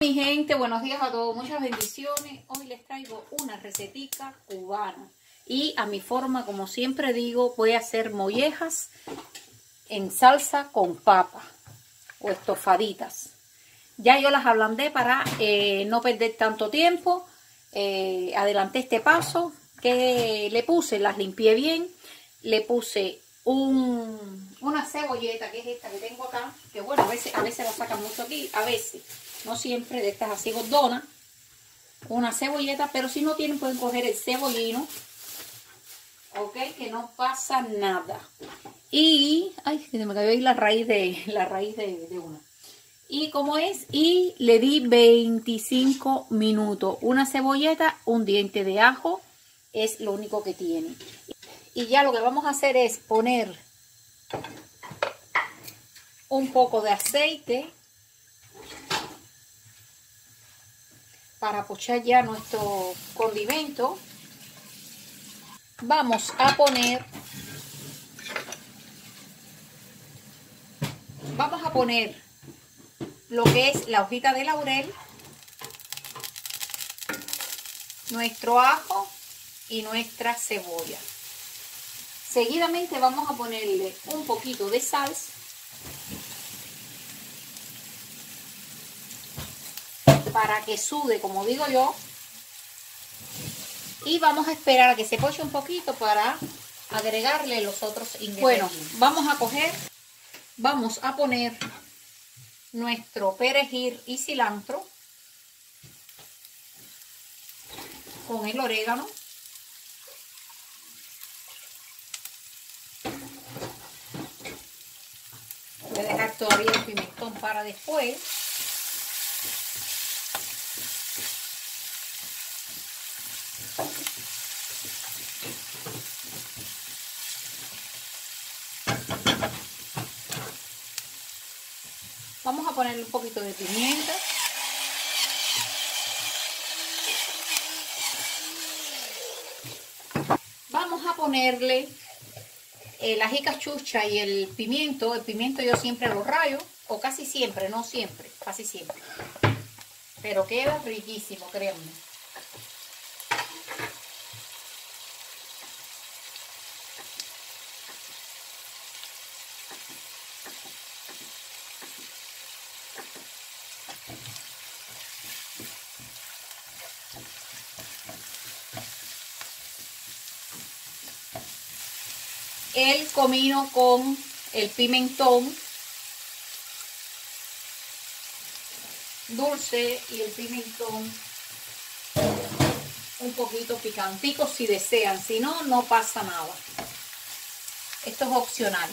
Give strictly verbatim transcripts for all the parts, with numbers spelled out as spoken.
Mi gente, buenos días a todos, muchas bendiciones. Hoy les traigo una recetica cubana y a mi forma, como siempre digo, voy a hacer mollejas en salsa con papa o estofaditas. Ya yo las ablandé para eh, no perder tanto tiempo. Eh, adelanté este paso que le puse, las limpié bien, le puse un, una cebolleta, que es esta que tengo acá, que bueno, a veces, a veces la sacan mucho aquí, a veces, no siempre, de estas así gordonas, una cebolleta, pero si no tienen pueden coger el cebollino, ok, que no pasa nada. Y, ay, se me cayó ahí la raíz de, la raíz de, de una. Y como es, y le di veinticinco minutos, una cebolleta, un diente de ajo, es lo único que tiene. Y ya lo que vamos a hacer es poner un poco de aceite para pochar ya nuestro condimento. Vamos a poner, vamos a poner lo que es la hojita de laurel, nuestro ajo y nuestra cebolla. Seguidamente vamos a ponerle un poquito de sal, para que sude, como digo yo, y vamos a esperar a que se poche un poquito para agregarle los otros ingredientes. Bueno, vamos a coger, vamos a poner nuestro perejil y cilantro con el orégano. Voy a dejar todavía el pimentón para después. Vamos a ponerle un poquito de pimienta. Vamos a ponerle el ají cachucha y el pimiento. El pimiento yo siempre lo rayo, o casi siempre, no siempre, casi siempre. Pero queda riquísimo, créanme. El comino con el pimentón dulce y el pimentón un poquito picantico si desean, si no, no pasa nada. Esto es opcional.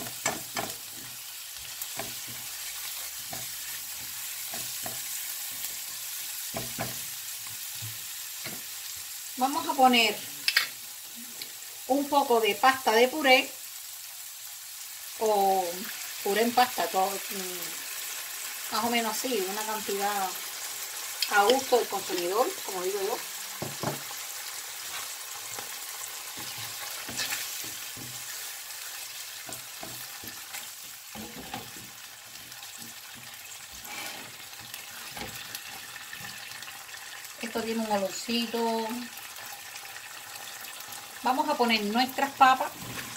Vamos a poner un poco de pasta de puré o puré en pasta, todo, más o menos así, una cantidad a gusto del consumidor, como digo yo. Esto tiene un olorcito. Vamos a poner nuestras papas.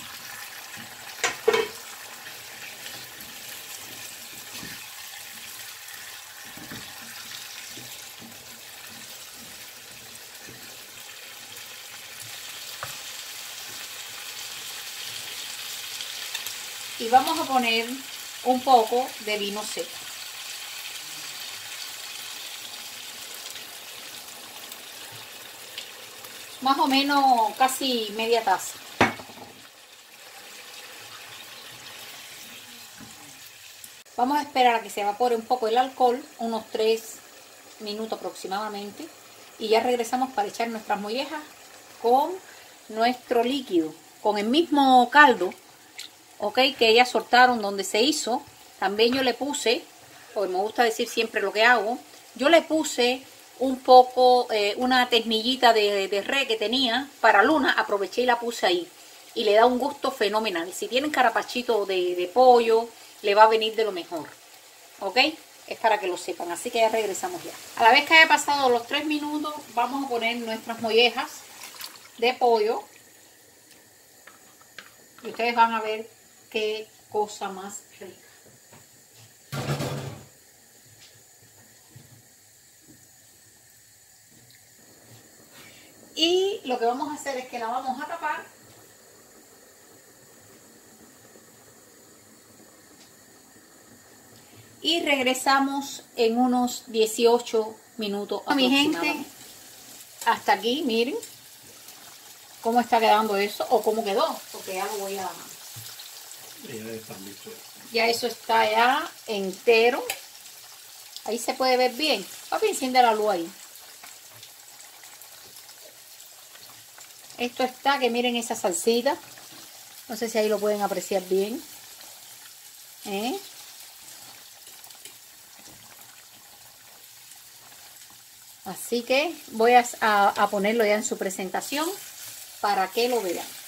Y vamos a poner un poco de vino seco. Más o menos casi media taza. Vamos a esperar a que se evapore un poco el alcohol, unos tres minutos aproximadamente. Y ya regresamos para echar nuestras mollejas con nuestro líquido. Con el mismo caldo, ok, que ellas soltaron donde se hizo. También yo le puse, porque me gusta decir siempre lo que hago, yo le puse un poco, eh, una ternillita de, de res que tenía para Luna, aproveché y la puse ahí. Y le da un gusto fenomenal. Si tienen carapachito de, de pollo, le va a venir de lo mejor. ¿Ok? Es para que lo sepan, así que ya regresamos ya. A la vez que haya pasado los tres minutos, vamos a poner nuestras mollejas de pollo. Y ustedes van a ver qué cosa más rica. Y lo que vamos a hacer es que la vamos a tapar. Y regresamos en unos dieciocho minutos. Mi gente, hasta aquí, miren cómo está quedando eso, o cómo quedó, porque ya lo voy a... Ya eso está ya entero. Ahí se puede ver bien. Papi, enciende la luz ahí. Esto está, que miren esa salsita. No sé si ahí lo pueden apreciar bien. ¿Eh? Así que voy a, a, a ponerlo ya en su presentación para que lo vean.